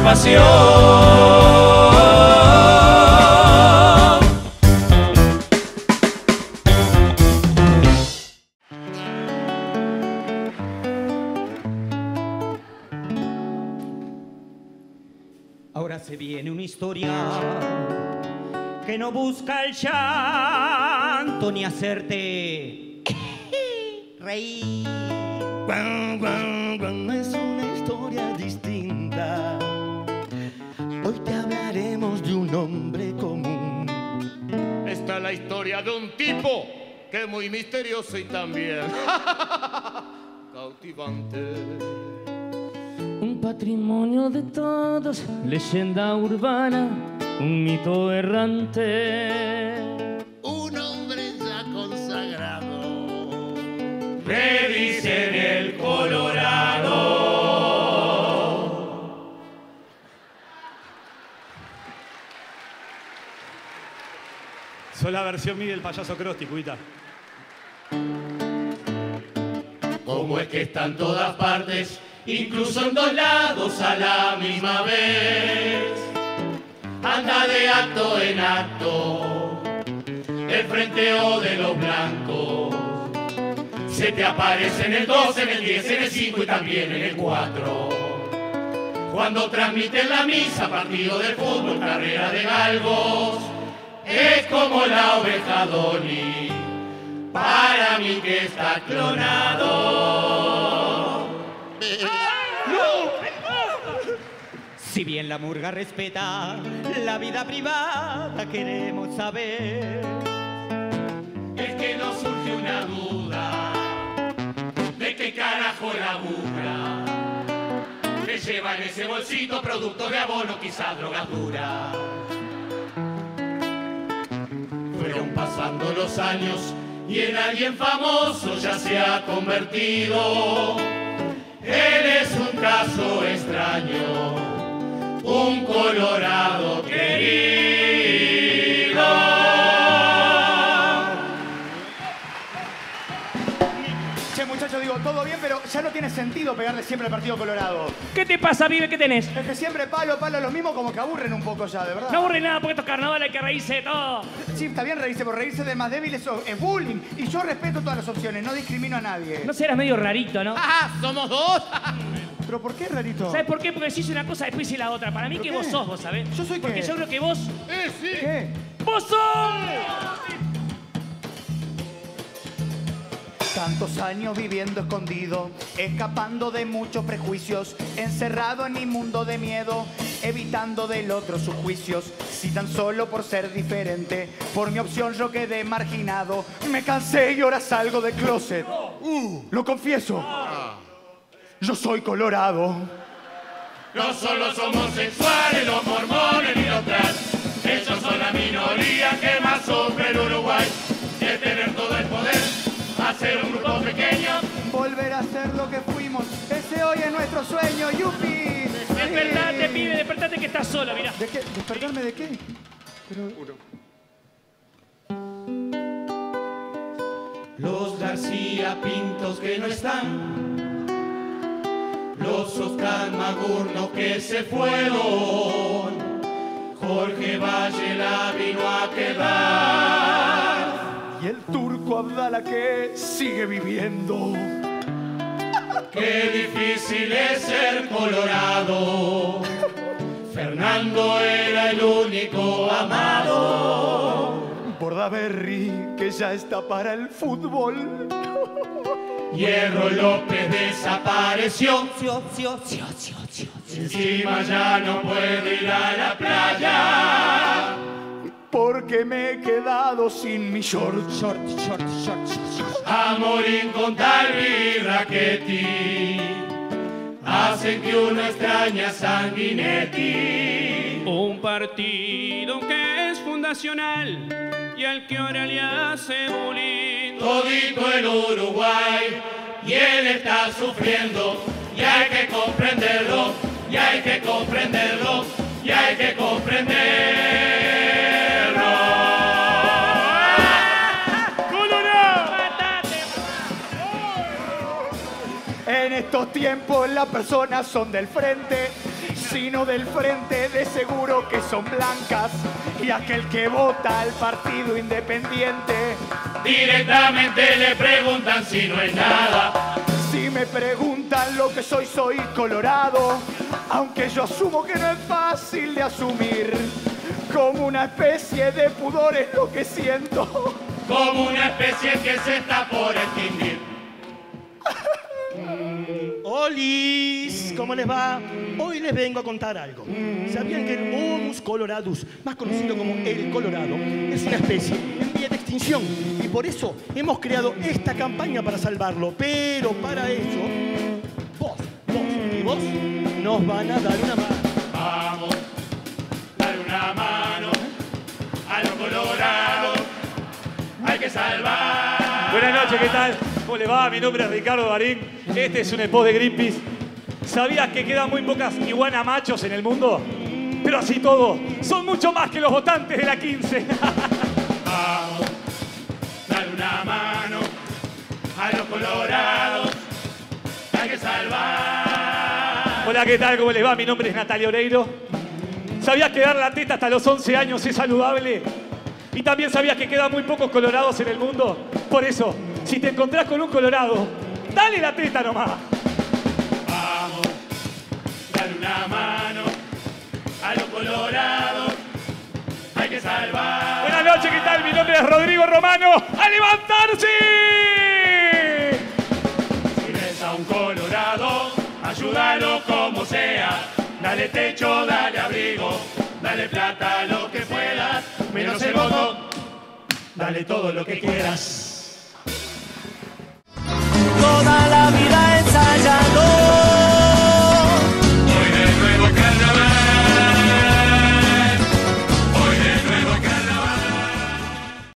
pasión. Ahora se viene una historia que no busca el llanto ni hacerte reír. Es una historia distinta. Hoy te hablaremos de un hombre común. Esta es la historia de un tipo que es muy misterioso y también cautivante. Un patrimonio de todos, leyenda urbana, un mito errante. Un hombre ya consagrado. Le dicen el Colorado. Soy la versión mía del payaso Krusty, cuita. Como es que está en todas partes, incluso en dos lados a la misma vez. Anda de acto en acto, el frenteo de los blancos. Se te aparece en el 2, en el 10, en el 5 y también en el 4. Cuando transmiten la misa, partido de fútbol, carrera de galgos, es como la oveja Dolly, para mí que está clonado. Si bien la murga respeta la vida privada, queremos saber. Es que nos surge una duda de qué carajo la burra le lleva en ese bolsito productos de abono, quizás drogas duras. Fueron pasando los años y en alguien famoso ya se ha convertido. Él es un caso extraño, un colorado querido. Che, muchachos, digo, todo bien, pero ya no tiene sentido pegarle siempre al Partido Colorado. ¿Qué te pasa, pibe? ¿Qué tenés? Es que siempre palo, lo mismo, como que aburren un poco ya, de verdad. No aburre nada porque estos carnavales hay que reírse de todo. Sí, está bien reírse, pero reírse del más débil eso es bullying. Y yo respeto todas las opciones, no discrimino a nadie. No serás medio rarito, ¿no? ¡Ah! ¿Somos dos? ¿Pero por qué, rarito? ¿Sabes por qué? Porque si hice una cosa después hice la otra. Para mí que ¿Pero vos qué? sos, vos, ¿sabés? ¿Yo soy qué? Porque yo creo que vos... Sí. ¿Qué? ¡Vos sos! Tantos años viviendo escondido, escapando de muchos prejuicios, encerrado en mi mundo de miedo, evitando del otro sus juicios. Si tan solo por ser diferente, por mi opción yo quedé marginado. Me cansé y ahora salgo del closet. Lo confieso. Yo soy colorado. No solo somos homosexuales, los mormones ni los trans. Ellos son la minoría que más sufre en Uruguay. De tener todo el poder, hacer un grupo pequeño. Volver a ser lo que fuimos. Ese hoy es nuestro sueño. ¡Yupi! Despertate, pibe, despertate que estás solo, mirá. ¿De qué? ¿Despertarme de qué? Pero... Los García Pintos que no están, los Oscar Magurno que se fueron, Jorge Valle la vino a quedar. Y el turco Abdala que sigue viviendo. Qué difícil es ser colorado. Fernando era el único amado. Bordaberry que ya está para el fútbol. Hierro López desapareció. Encima ya no puedo ir a la playa. Porque me he quedado sin mi short. Amorín con Talvi y Rachetti hacen que uno extrañe a Sanguinetti. Un partido que es fundacional y al que ahora le hace bullying. Todito el Uruguay y él está sufriendo y hay que comprenderlo, y hay que comprenderlo, y hay que comprenderlo. En estos tiempos las personas son del frente. sino del frente de seguro que son blancas. Y aquel que vota al partido independiente, Directamente le preguntan si no es nada. si me preguntan lo que soy, soy colorado. Aunque yo asumo que no es fácil de asumir. Como una especie de pudor es lo que siento. Como una especie que se está por extinguir. ¡Olis! ¿Cómo les va? Hoy les vengo a contar algo. ¿Sabían que el Momus coloradus, más conocido como el colorado, es una especie en vía de extinción? Y por eso hemos creado esta campaña para salvarlo. Pero para eso, vos y vos nos van a dar una mano. Vamos, dar una mano a los colorados. Hay que salvar. Buenas noches, ¿qué tal? ¿Cómo le va? Mi nombre es Ricardo Barín. Este es un spot de Greenpeace. ¿Sabías que quedan muy pocas iguana machos en el mundo? Pero así todo, son mucho más que los votantes de la 15. Vamos, dar una mano a los colorados. Hay que salvar. Hola, ¿qué tal? ¿Cómo les va? Mi nombre es Natalia Oreiro. ¿Sabías que dar la teta hasta los 11 años es saludable? Y también sabías que quedan muy pocos colorados en el mundo. Por eso, si te encontrás con un colorado, dale la teta nomás. Vamos, dar una mano a los colorados. Hay que salvar. Buenas noches, ¿qué tal? Mi nombre es Rodrigo Romano. ¡A levantarse! Si ves a un colorado, ayúdalo como sea. Dale techo, dale abrigo, dale plata, lo que puedas. Menos el voto, dale todo lo que quieras.